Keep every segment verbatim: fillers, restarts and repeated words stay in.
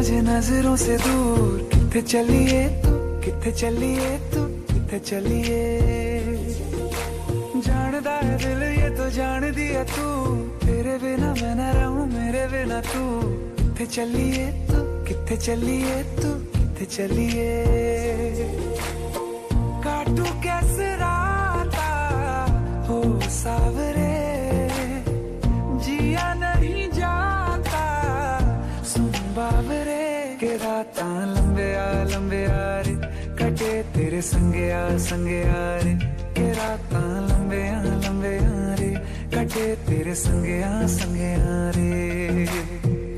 मुझे नजरों से दूर किथे चलिए तू किथे चलिए तू किथे चलिए जानदा है दिल ये तो जान दिया तू तेरे बिना मैं न रहूं मेरे बिना तू किथे चलिए तू किथे चलिए तू किथे चलिए काटू कैसे राता हो सावरे जिया नहीं जाता सुन बाबरे के राता लंबे आ लंबे आ रे कटे तेरे संगे आ संगे आ रे के राता लंबे आ लंबे आ रे कटे तेरे संगे आ संगे आ रे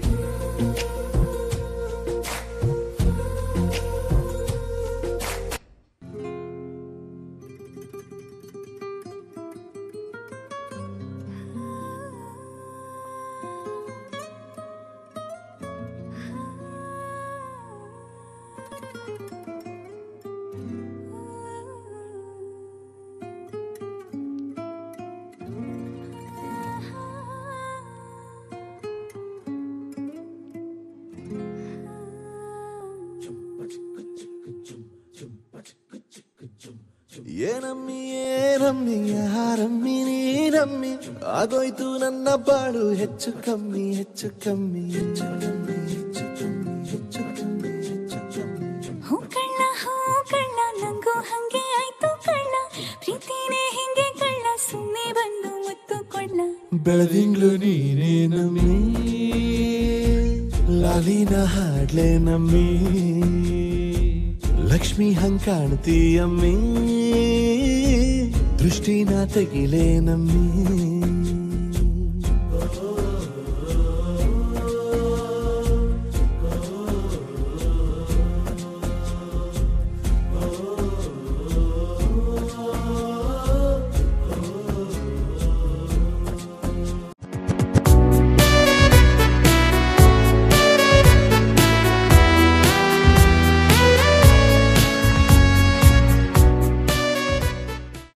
ಏನಮ್ಮಿ ಏನಮ್ಮಿ ಯಾರಮ್ಮಿ ನೀನಮ್ಮಿ ಆಗೋಯ್ತು ನನ್ನ ಬಾಳು ಹೆಚ್ಚು ಕಮ್ಮಿ ಹೆಚ್ಚು ಕಮ್ಮಿ ಹೆಚ್ಚು ಕಮ್ಮಿ ಹೆಚ್ಚು ಕಮ್ಮಿ ಹೆಚ್ಚು ಕಮ್ಮಿ ಹೆಚ್ಚು ಕಮ್ಮಿ ಹೂ ಕಳ್ಳ ಹೂ ಕಳ್ಳ ನಂಗೂ ಹಂಗೆ ಆಯ್ತು ಕಳ್ಳ ಪ್ರೀತಿನೇ ಹಿಂಗೆ ಕಳ್ಳ ಸುಮ್ಮನೆ ಬಂದು ಮುತ್ತು ಕೊಳ್ಳ ಬೆಳದಿಂಗ್ಳು ನೀನೇ ನಮ್ಮಿ ಲಾಲಿನ ಹಾಡ್ಲೆ ನಮ್ಮಿ ಲಕ್ಷ್ಮಿ ಹಂಗ್ ಕಾಣ್ತೀಯಮ್ಮಿ ದೃಷ್ಟಿನ ತೆಗಿಲೇ ನಮ್ಮಿ